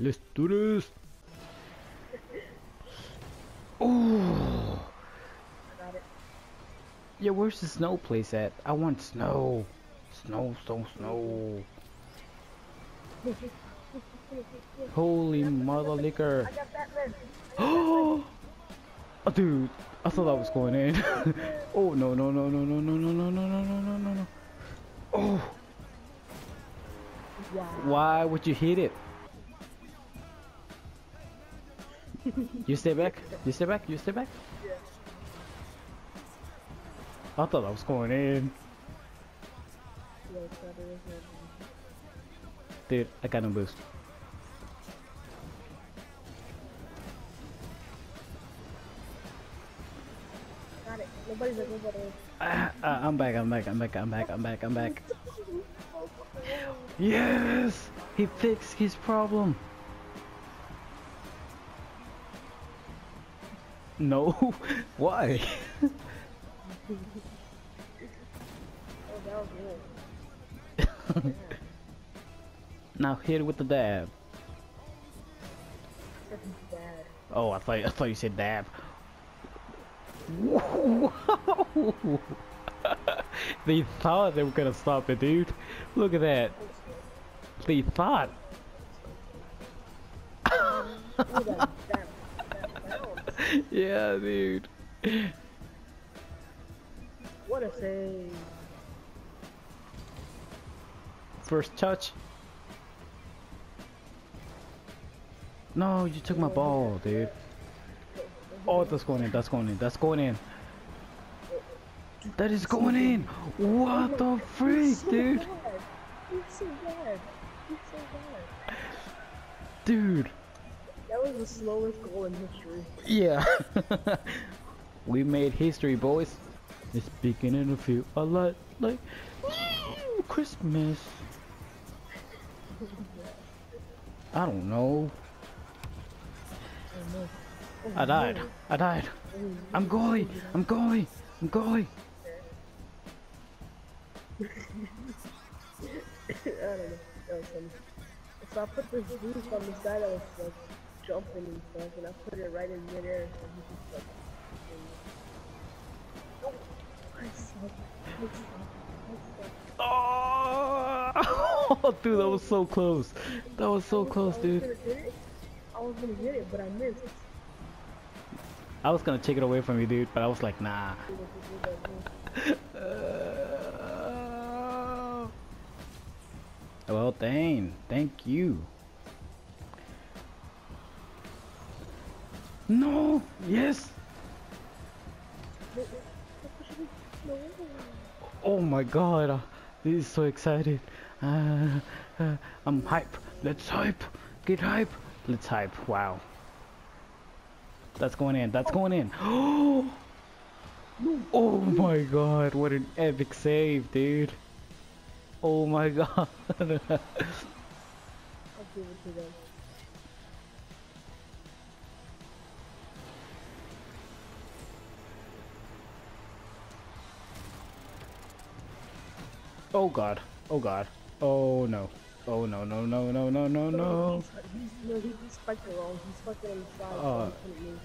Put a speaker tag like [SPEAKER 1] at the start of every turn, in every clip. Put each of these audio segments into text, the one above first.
[SPEAKER 1] Let's do this. Oh.
[SPEAKER 2] I got it.
[SPEAKER 1] Yeah, where's the snow place at? I want snow. Snow, snow, snow. Holy mother liquor.
[SPEAKER 2] I got Batman.
[SPEAKER 1] Oh, dude, I thought I was going in. Oh no no no no no no no no no no no no no no. Oh,
[SPEAKER 2] Wow.
[SPEAKER 1] why would you hit it? You stay back. You stay back. You stay back.
[SPEAKER 2] Yeah.
[SPEAKER 1] I thought I was going in.
[SPEAKER 2] Yeah, it's not it.
[SPEAKER 1] Dude, I got no boost.
[SPEAKER 2] Got it. Nobody's like nobody.
[SPEAKER 1] I'm back. I'm back. I'm back. I'm back. I'm back. I'm back. Yes, he fixed his problem. No, why?
[SPEAKER 2] Oh, that was good.
[SPEAKER 1] Now hit it with the dab.
[SPEAKER 2] That's bad.
[SPEAKER 1] Oh, I thought you said dab. They thought they were gonna stop it, dude. Look at that. They thought.
[SPEAKER 2] Ooh, that bounce.
[SPEAKER 1] Yeah, dude.
[SPEAKER 2] What a save.
[SPEAKER 1] First touch. No, you took my ball, dude. Oh, that's going in. That's going in. That's going in. That is going in. What the freak, dude?
[SPEAKER 2] He's so bad. He's so bad.
[SPEAKER 1] Dude.
[SPEAKER 2] That was the slowest goal in history.
[SPEAKER 1] Yeah. We made history, boys. It's beginning to feel a lot like Christmas. I don't know.
[SPEAKER 2] Oh, no. Oh,
[SPEAKER 1] I died.
[SPEAKER 2] no.
[SPEAKER 1] I died. I'm goalie. I'm goalie. I'm goalie.
[SPEAKER 2] I don't know. That was funny. So I put this boost on this guy that was like jumping and stuff, and I put it right in midair, so he just like. Oh, I suck. I suck. I suck.
[SPEAKER 1] Oh, dude, that was so close. That was so close, dude.
[SPEAKER 2] I was gonna get it, but I missed.
[SPEAKER 1] I was gonna take it away from you, dude, but I was like, nah. Well, dang. Thank you. No. Yes. Oh my god. This is so excited. I'm hype. Let's hype. Get hype. Let's hype. Wow. That's going in. That's going in. Oh my god. What an epic save, dude. Oh my god.
[SPEAKER 2] I'll give it to them.
[SPEAKER 1] Oh god. Oh god. Oh no. Oh no no no no no no no.
[SPEAKER 2] He spiked it wrong. He spiked it on the side.
[SPEAKER 1] Oh.
[SPEAKER 2] So he couldn't move.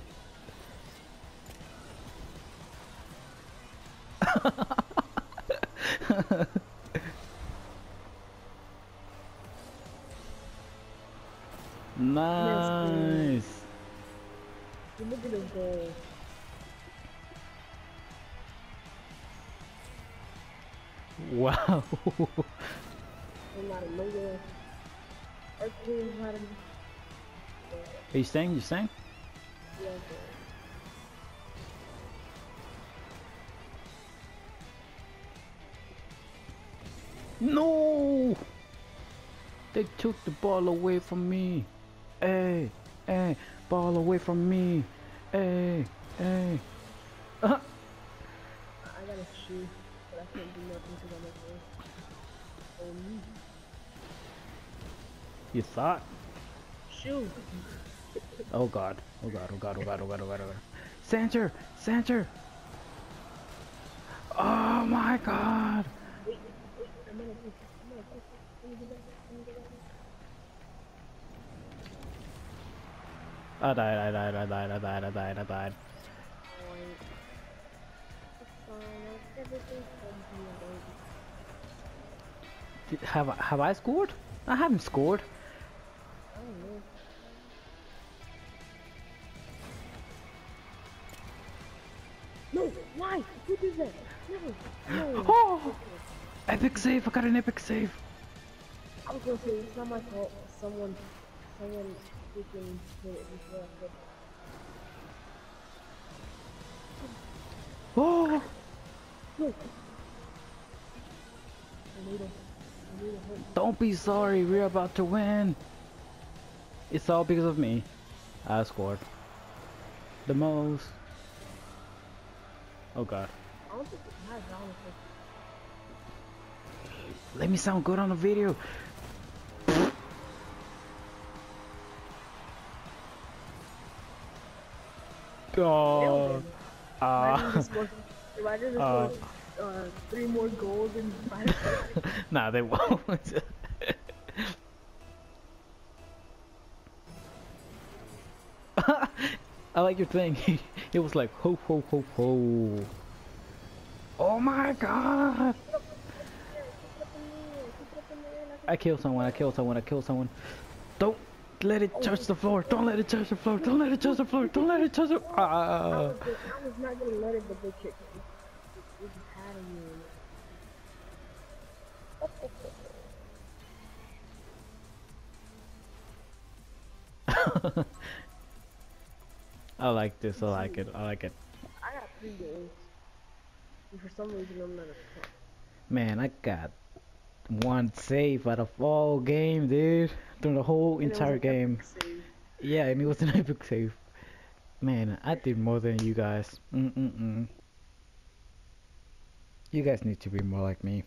[SPEAKER 1] Nice.
[SPEAKER 2] Look at his goal.
[SPEAKER 1] Wow.
[SPEAKER 2] I'm not a nowhere. Our team's not a.
[SPEAKER 1] Are you staying? You staying?
[SPEAKER 2] Yeah,
[SPEAKER 1] No! They took the ball away from me. Hey, hey, ball away from me. Hey, hey.
[SPEAKER 2] I got a shoe, but I can't do nothing because I'm like, oh, me.
[SPEAKER 1] You thought?
[SPEAKER 2] Shoe.
[SPEAKER 1] Oh god. Oh god. Oh god. Oh god. Oh god. Oh god. Oh god. Center! Center! Oh my god!
[SPEAKER 2] Wait, I'm gonna let me get back. Let me get back.
[SPEAKER 1] I died, I died, I died, I died, I died, I died.
[SPEAKER 2] Point. It's fine. Everything's bumpy and baby.
[SPEAKER 1] Have I scored? I haven't scored.
[SPEAKER 2] I don't know. No! Why? Who did that? No! No!
[SPEAKER 1] Oh! Epic save! I got an epic save.
[SPEAKER 2] I was gonna say it's not my fault. Someone freaking hit it before I could.
[SPEAKER 1] Oh!
[SPEAKER 2] No! I need a hit.
[SPEAKER 1] Don't be sorry. We're about to win. It's all because of me. I scored the most. Oh god.
[SPEAKER 2] I don't think it has, honestly.
[SPEAKER 1] Let me sound good on the video. God.
[SPEAKER 2] Imagine just scored 3 more goals in 5 seconds.
[SPEAKER 1] Nah, they won't. I like your thing. It was like ho ho ho ho. Oh my god! I killed someone. I killed someone. I killed someone. Don't let it touch the floor. Don't let it touch the floor. Don't let it touch the floor. Don't let it touch the.
[SPEAKER 2] I was not gonna let it, but they kicked me. It just had me.
[SPEAKER 1] I like this. I like it. I like it.
[SPEAKER 2] I got 3 goals. And for some reason, I'm not a top.
[SPEAKER 1] Man, I got 1 save out of all game, dude. Through the whole entire game. Yeah, and it was an epic save. Man, I did more than you guys. You guys need to be more like me.